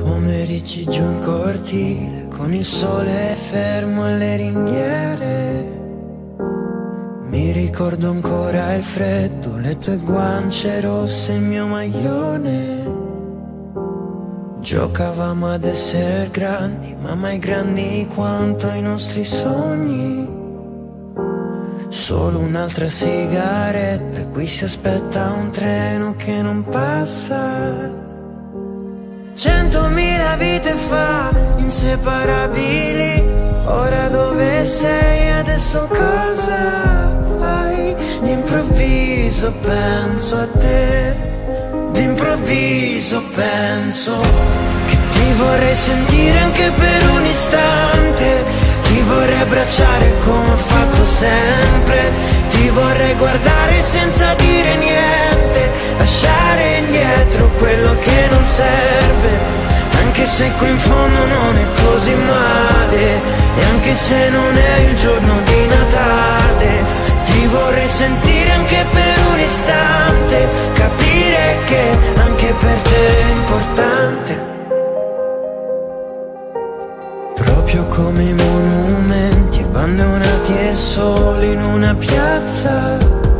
Pomeriggi giù in cortile, con il sole fermo alle ringhiere. Mi ricordo ancora il freddo, le tue guance rosse, il mio maglione. Giocavamo ad essere grandi, ma mai grandi quanto i nostri sogni. Solo un'altra sigaretta, qui si aspetta un treno che non passa. 100.000 vite fa, inseparabili. Ora dove sei, adesso cosa fai? D'improvviso penso a te, d'improvviso penso che ti vorrei sentire anche per un istante. Ti vorrei abbracciare come ho fatto sempre. Ti vorrei guardare senza dire niente, lasciare indietro quello che non serve. Anche se qui in fondo non è così male, e anche se non è il giorno di Natale. Ti vorrei sentire anche per un istante, capire che anche per te è importante. Proprio come i monumenti abbandonati e soli in una piazza.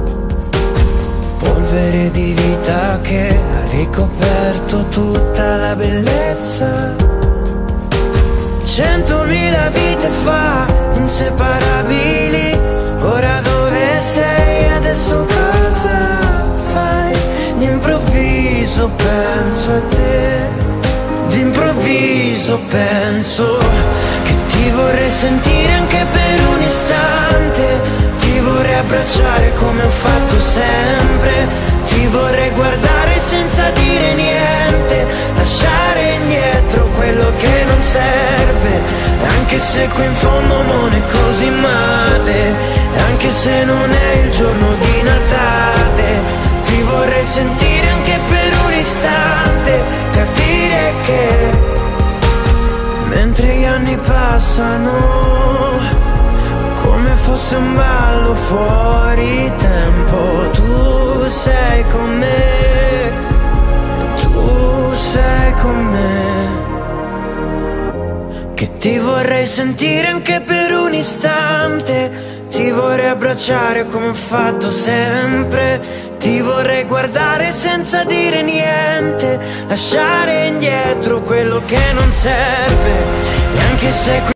Polvere di vita che ha ricoperto tutta la bellezza. 100.000 vite fa, inseparabili. Ora dove sei, adesso cosa fai? D'improvviso penso a te, d'improvviso penso che ti vorrei sentire anche per un istante. Ti vorrei abbracciare come ho fatto sempre. Ti vorrei guardare senza dire niente, lasciare indietro quello che non serve. Anche se qui in fondo non è così male, anche se non è il giorno di Natale. Ti vorrei sentire anche per un istante, capire che mentre gli anni passano, come fosse un ballo fuori tempo, tu sei con me, tu sei con me. Che ti vorrei sentire anche per un istante. Ti vorrei abbracciare come ho fatto sempre. Ti vorrei guardare senza dire niente, lasciare indietro quello che non serve. E anche se